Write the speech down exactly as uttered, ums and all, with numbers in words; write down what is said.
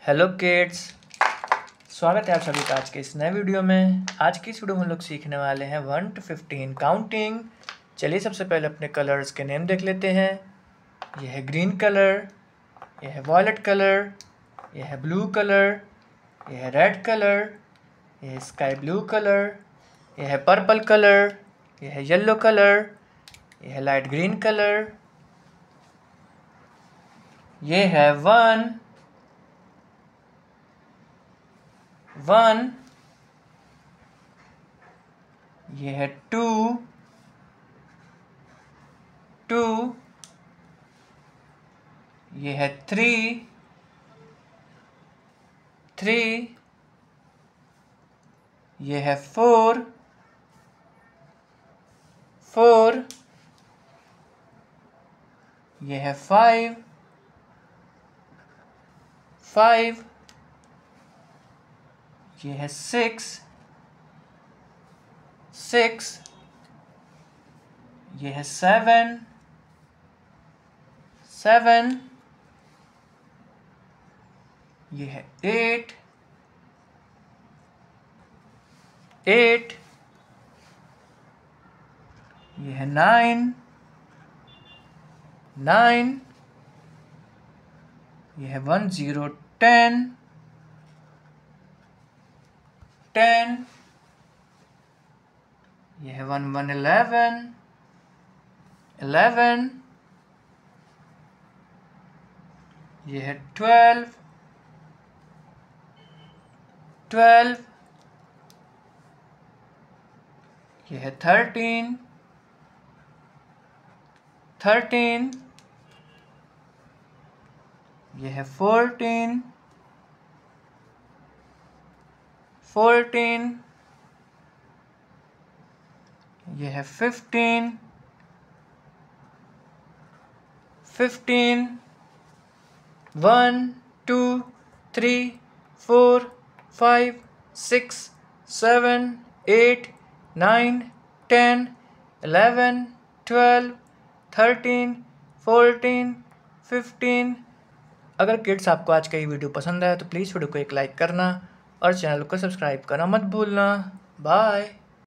Hello kids, स्वागत है आप सभी का आज के इस नए वीडियो में। आज की इस वीडियो में हम लोग सीखने वाले हैं वन टू फिफ्टीन काउंटिंग। चलिए सबसे पहले अपने कलर्स के नेम देख लेते हैं। यह है ग्रीन कलर, यह है वॉयलेट कलर, यह है ब्लू कलर, यह है रेड कलर, यह है स्काई ब्लू कलर, यह है पर्पल कलर, यह है येलो कलर, यह है लाइट ग्रीन कलर, यह है वन वन ये है टू टू ये है थ्री थ्री ये है फोर फोर ये है फाइव फाइव ये है सिक्स सिक्स ये है सेवन सेवन ये है एट एट ये है नाइन नाइन ये है वन जीरो टेन टेन ये है वन वन इलेवन इलेवन ये है ट्वेल्व ट्वेल्व ये है थर्टीन थर्टीन ये है फोर्टीन फोर्टीन ये है fifteen fifteen one two three four five six seven eight nine ten eleven twelve thirteen fourteen fifteen. अगर किड्स आपको आज का ये वीडियो पसंद आया तो प्लीज़ वीडियो को एक लाइक करना और चैनल को सब्सक्राइब करना मत भूलना। बाय।